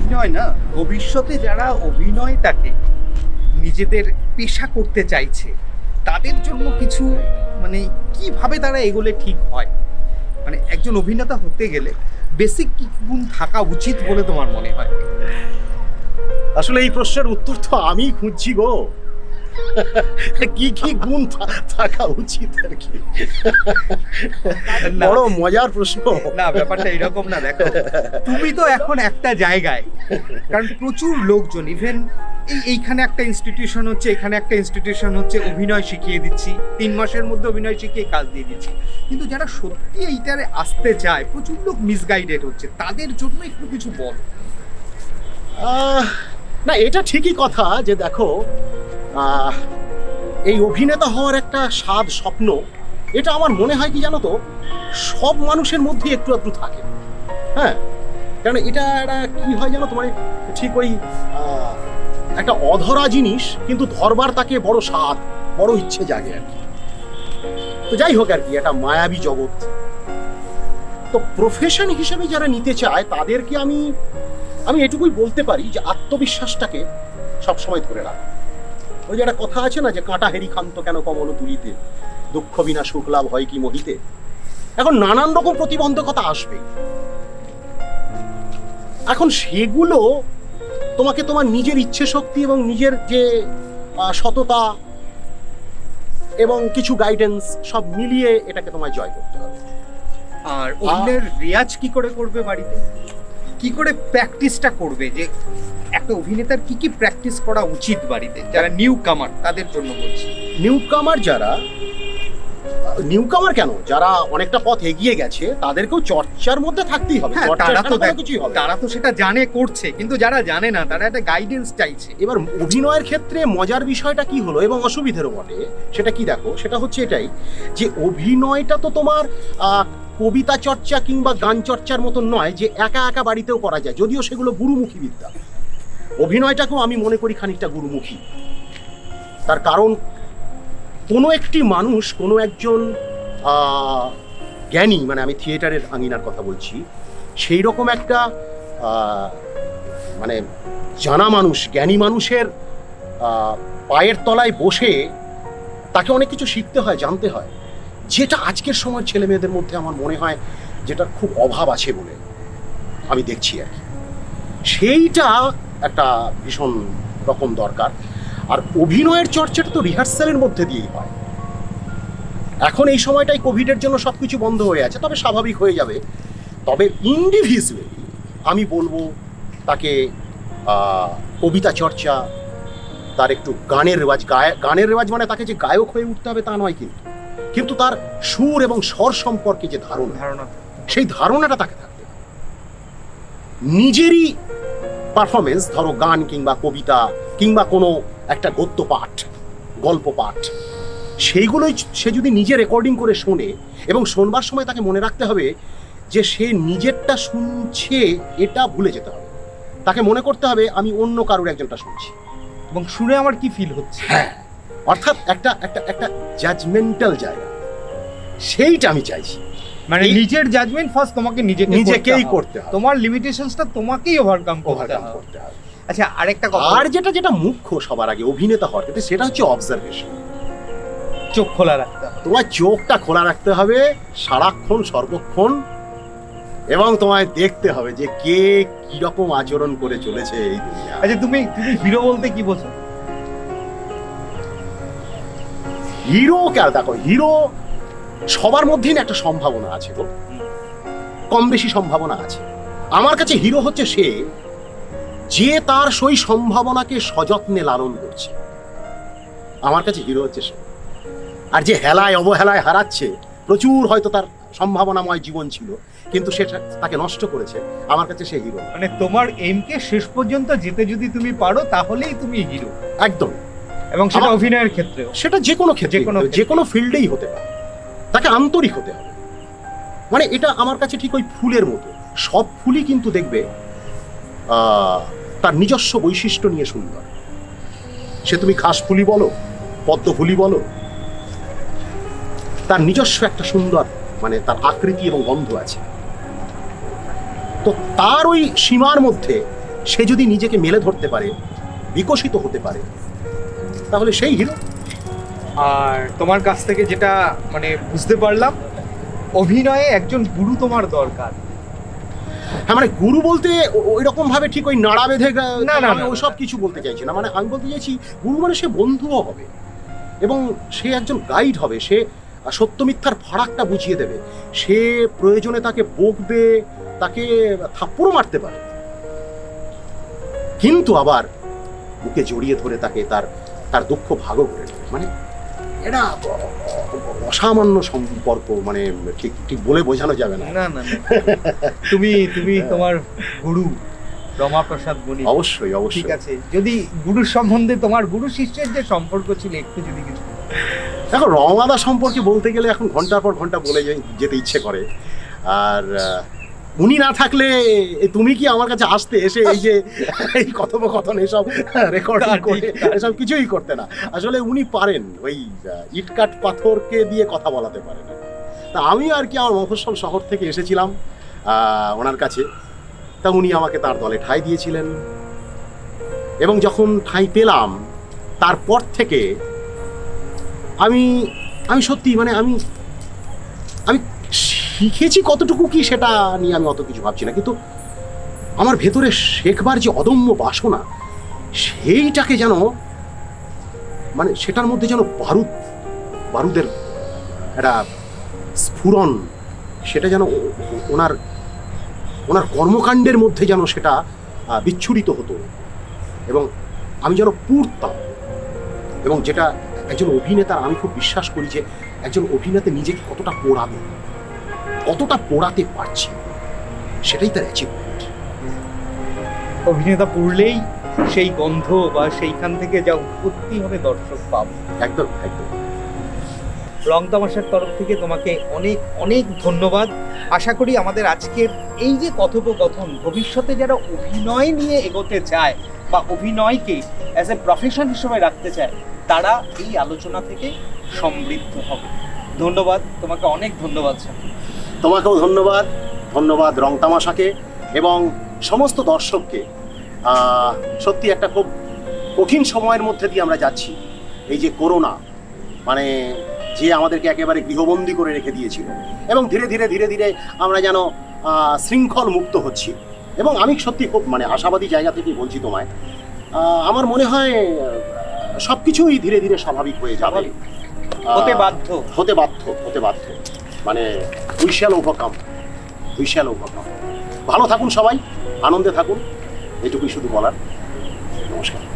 অভিনয় না, ভবিষ্যতে যারা অভিনয়টাকে নিজেদের পেশা করতে চাইছে তাদের জন্য কিছু মানে কিভাবে তারা এগোলে ঠিক হয়, মানে একজন অভিনেতা হতে গেলে বেসিক কি গুণ থাকা উচিত বলে তোমার মনে হয়? আসলে এই প্রশ্নের উত্তর তো আমি খুঁজছি গো। কি কি গুণ থাকা উচিত আর কি, বড় মজার প্রশ্ন। না, ব্যাপারটা এরকম না। দেখো, তুমি তো এখন একটা জায়গায়, কারণ প্রচুর লোকজন, ইভেন এইখানে একটা ইনস্টিটিউশন হচ্ছে, এখানে একটা ইনস্টিটিউশন হচ্ছে, অভিনয় শিখিয়ে দিচ্ছি, 3 মাসের মধ্যে অভিনয় শিখিয়ে কাজ দিয়ে দিচ্ছি। কিন্তু যারা সত্যি এইটারে আসতে চায়, প্রচুর লোক মিসগাইডেড হচ্ছে, তাদের জন্য একটু কিছু বল। না, এটা ঠিকই কথা যে দেখো, এই অভিনেতা হওয়ার একটা স্বাদ, স্বপ্ন, এটা আমার মনে হয় কি জানো তো, সব মানুষের মধ্যে একটু একটু থাকে। হ্যাঁ, কারণ এটা একটা কি হয় জানো তো, মানে ঠিক ওই একটা অধরা জিনিস, কিন্তু ধরবার তাকে বড় স্বাদ, বড় ইচ্ছে জাগে আর কি। তো যাই হোক আর কি, একটা মায়াবী জগৎ। তো প্রফেশন হিসেবে যারা নিতে চায় তাদেরকে আমি এটুকুই বলতে পারি যে আত্মবিশ্বাসটাকে সবসময় ধরে রাখ। ওই যে একটা কথা আছে না, যে কাঁটা হেরি খান্ত কেন কমল তুলিতে, দুঃখ বিনা সুখ লাভ হয় কি মোহিতে। এখন নানান রকম প্রতিবন্ধকতা আসবে, এখন সেগুলো তোমাকে তোমার নিজের ইচ্ছে শক্তি এবং নিজের যে সততা এবং কিছু গাইডেন্স সব মিলিয়ে এটাকে তোমায় জয় করতে হবে। আর অভিনয়ের রেয়াজ কি করে করবে বাড়িতে, কি করে প্র্যাকটিসটা করবে, যে একটা অভিনেতার কি কি প্র্যাকটিস করা উচিত বাড়িতে, যারা নিউ কামার তাদের জন্য বলছি। নিউ কামার কেন, যারা অনেকটা পথ এগিয়ে গেছে তাদেরকেও চর্চার মধ্যে থাকতেই হবে। তারা তো সেটা জানে, করছে, কিন্তু যারা জানে না তারা একটা গাইডেন্স চাইছে। এবার অভিনয়ের ক্ষেত্রে মজার বিষয়টা কি হলো, এবং অসুবিধেরও বটে, সেটা কি দেখো, সেটা হচ্ছে এটাই যে অভিনয়টা তো তোমার কবিতা চর্চা কিংবা গান চর্চার মতো নয় যে একা একা বাড়িতেও করা যায়, যদিও সেগুলো গুরুমুখী বিদ্যা। অভিনয়টাকেও আমি মনে করি খানিকটা গুরুমুখী। তার কারণ কোনো একটি মানুষ, কোনো একজন জ্ঞানী, মানে আমি থিয়েটারের আঙিনার কথা বলছি, সেই রকম একটা মানে জানা মানুষ, জ্ঞানী মানুষের পায়ের তলায় বসে তাকে অনেক কিছু শিখতে হয়, জানতে হয়, যেটা আজকের সময়ের ছেলে মেয়েদের মধ্যে আমার মনে হয় যেটা খুব অভাব আছে বলে আমি দেখছি আর কি। সেইটা একটা ভীষণ রকম দরকার। আর অভিনয়ের চর্চাটা তো রিহার্সালের মধ্যে দিয়েই হয়। এখন এই সময়টাই কোভিডের জন্য সব কিছু বন্ধ হয়ে আছে, তবে স্বাভাবিক হয়ে যাবে। তবে ইন্ডিভিজুয়ালি আমি বলবো তাকে কবিতা চর্চা, তার একটু গানের রেওয়াজ, গানের রেওয়াজ মানে তাকে যে গায়ক হয়ে উঠতে হবে তা নয়, কিন্তু তার সুর এবং স্বর সম্পর্কে যে ধারণা, সেই ধারণাটা তাকে থাকবে। নিজেরই পারফরমেন্স, ধরো গান কিংবা কবিতা কিংবা কোনো একটা গদ্য পাঠ, গল্প পাঠ, সেইগুলোই সে যদি নিজে রেকর্ডিং করে শোনে, এবং শোনবার সময় তাকে মনে রাখতে হবে যে সে নিজেরটা শুনছে, এটা ভুলে যেতে হবে। তাকে মনে করতে হবে আমি অন্য কারোর একজনটা শুনছি, এবং শুনে আমার কি ফিল হচ্ছে। হ্যাঁ, অর্থাৎ একটা একটা একটা জাজমেন্টাল জায়গা, সেইটা আমি চাইছি। মানে নিজের জাজমেন্ট ফার্স্ট তোমাকে নিজেকেই করতে হবে, তোমার লিমিটেশনসটা তোমাকেই ওভারকাম করতে হবে। আচ্ছা, আরেকটা কথা, আর যেটা মুখ্য সবার আগে অভিনেতা হওয়ার ক্ষেত্রে, সেটা হচ্ছে অবজারভেশন। চোখ খোলা রাখতে হবে, তোমার চোখটা খোলা রাখতে হবে সারাক্ষণ, সর্বক্ষণ, এবং তোমায় দেখতে হবে যে কে কিরকম আচরণ করে চলেছে এই দুনিয়া। আচ্ছা, তুমি হিরো বলতে কি বোঝো? হিরো কেন, দেখো, হিরো সবার মধ্যেই না একটা সম্ভাবনা আছে গো, কম বেশি সম্ভাবনা আছে। আমার কাছে হিরো হচ্ছে সে যে তার সেই সম্ভাবনাকে সযত্নে লালন করছে। আমার কাছে হিরো হচ্ছে সে। আর যে হেলায় অবহেলায় হারাচ্ছে, প্রচুর হয়তো তার সম্ভাবনাময় জীবন ছিল কিন্তু সে তাকে নষ্ট করেছে, আমার কাছে সে হিরো। মানে তোমার এমকে শেষ পর্যন্ত যেতে যদি তুমি পারো তাহলেই তুমি হিরো। একদম। এবং সেটা অভিনয়ের ক্ষেত্রে, সেটা যে কোনো ক্ষেত্রে, যে কোনো ফিল্ডেই হতে পারে, তাকে আন্তরিক হতে হবে। মানে এটা আমার কাছে ঠিক ওই ফুলের মতো, সব ফুলই কিন্তু দেখবে তার নিজস্ব বৈশিষ্ট্য নিয়ে সুন্দর। সে তুমি ঘাস ফুলি বলো, পদ্ম ফুলি বলো, তার নিজস্ব একটা সুন্দর, মানে তার আকৃতি এবং গন্ধ আছে। তো তার ওই সীমার মধ্যে সে যদি নিজেকে মেলে ধরতে পারে, বিকশিত হতে পারে, তাহলে সেই হিরো। আর তোমার কাছ থেকে যেটা মানে বুঝতে পারলাম, অভিনয়ে একজন গুরু তোমার দরকার। হ্যাঁ, মানে গুরু বলতে ওই রকম ভাবে ঠিক ওই নাড়া বেঁধে না, ওইসব কিছু বলতে চাইছি না। মানে আমি বলতে চাইছি গুরু মানে সে বন্ধুও হবে এবং সে একজন গাইড হবে। সে সত্য মিথ্যার ফারাকটা বুঝিয়ে দেবে। সে প্রয়োজনে তাকে বকবে, তাকে থাপ্পড়ও মারতে পারে, কিন্তু আবার বুকে জড়িয়ে ধরে তাকে তার দুঃখ ভাগও করে নেবে। মানে এটা অসামান্য সম্পর্ক, মানে ঠিক ঠিক বলে বোঝানো যাবে না। না না না। তুমি তোমার গুরু রমাপ্রসাদ বণিক। অবশ্যই অবশ্যই। ঠিক আছে, যদি গুরুর সম্বন্ধে, তোমার গুরু শিষ্যের যে সম্পর্ক ছিল, একটু যদি কিছু। দেখো, রমাদা সম্পর্কে বলতে গেলে এখন ঘন্টার পর ঘন্টা বলে যেতে ইচ্ছে করে। আর উনি না থাকলে তুমি কি আমার কাছে আসতে, এসে এই যে এই কথোপকথন এসব রেকর্ডিং করে এসব কিছুই করতে না। আসলে উনি পারেন, ওই ইটকাট পাথরকে দিয়ে কথা বলাতে পারেন। তা আমি আর কি আমার মফস্বল শহর থেকে এসেছিলাম ওনার কাছে। তা উনি আমাকে তার দলে ঠাঁই দিয়েছিলেন এবং যখন ঠাঁই পেলাম তারপর থেকে আমি সত্যি মানে আমি শিখেছি কতটুকু কি সেটা নিয়ে আমি অত কিছু ভাবছি না, কিন্তু আমার ভেতরে শেখবার যে অদম্য বাসনা, সেইটাকে যেন মানে সেটার মধ্যে যেন বারুদের একটা স্ফুরণ, সেটা যেন ওনার কর্মকাণ্ডের মধ্যে যেন সেটা বিচ্ছুরিত হতো এবং আমি যেন পুড়তাম। এবং যেটা একজন অভিনেতা, আমি খুব বিশ্বাস করি যে একজন অভিনেতা নিজেকে কতটা পোড়াবে, কতটা পোড়াতে পারছি, সেটাই তার অ্যাচিভমেন্ট। অভিনেতা পড়লেই সেই গন্ধ বা সেইখান থেকে যা উৎপত্তি হবে দর্শক পাবে। একদম একদম। রং তামাশার তরফ থেকে তোমাকে অনেক অনেক ধন্যবাদ। আশা করি আমাদের আজকের এই যে কথোপকথন, ভবিষ্যতে যারা অভিনয় নিয়ে এগোতে চায় বা অভিনয়কে অ্যাজ এ প্রফেশন হিসেবে রাখতে চায়, তারা এই আলোচনা থেকে সমৃদ্ধ হবে। ধন্যবাদ তোমাকে, অনেক ধন্যবাদ স্যার। তোমাকেও ধন্যবাদ। ধন্যবাদ রং তামাশাকে এবং সমস্ত দর্শককে। সত্যি একটা খুব কঠিন সময়ের মধ্যে দিয়ে আমরা যাচ্ছি। এই যে করোনা, মানে যে আমাদেরকে একেবারে গৃহবন্দী করে রেখে দিয়েছিল, এবং ধীরে ধীরে ধীরে ধীরে আমরা যেন শৃঙ্খল মুক্ত হচ্ছি। এবং আমি সত্যি খুব মানে আশাবাদী জায়গা থেকেই বলছি তোমায়, আমার মনে হয় সব কিছুই ধীরে ধীরে স্বাভাবিক হয়ে যাবে, হতে বাধ্য। মানে উই শ্যাল ওভারকাম। ভালো থাকুন সবাই, আনন্দে থাকুন, এটুকুই শুধু বলার। নমস্কার।